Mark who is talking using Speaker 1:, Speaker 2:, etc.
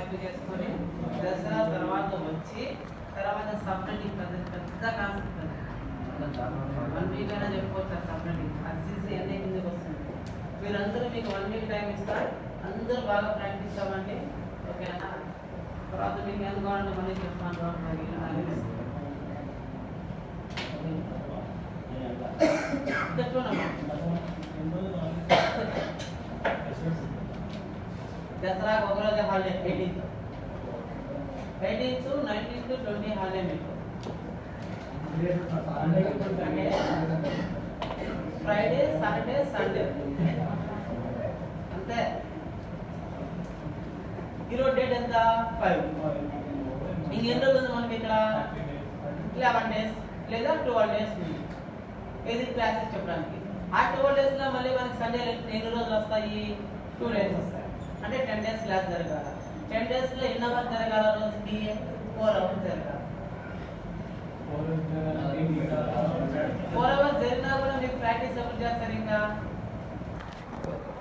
Speaker 1: Camp చేసుకొని దసరా తర్వాత వచ్చి తర్వాత సబ్నెటింగ్ పెద్ద కాన్సెప్ట్ అది 1 వీక్ అయినా చెప్పుకోవచ్చు సబ్నెటింగ్ అసిసి అన్ని కిందకి వస్తుంది. మీరందరూ మీకు 1 వీక్ టైం ఇస్తారు, అందరూ బాగా ప్రాక్టీస్ అవ్వండి ఓకేనా. తర్వాత మీకు ఎంత కావాలంటే మళ్ళీ చెప్తాను. దసరా ఒకరోజు హాలిడే 18th 19th 20 హాలిడే మీకు. ఫ్రైడే సాటర్డే సండే అంతే. ఈరోజు డేట్ ఎంత 5. ఇంకెన్ని రోజులు మనకి ఇక్కడ 11 days లేదా 12 days ఏది క్లాసెస్ చెప్పడానికి. ఆ 12 days లో మళ్ళీ మనకి సండే ఎన్ని రోజులు వస్తాయి? 2 days వస్తాయి. అంటే 10 days క్లాస్ జరగాలి. 10 days లో ఎన్ని అవర్స్ జరగాల? రోజుకి 4 hours జరగాలి. 4 hours జరిగినా కూడా మీకు ప్రాక్టీస్ ఎప్పుడు చేస్తారు? ఇంకా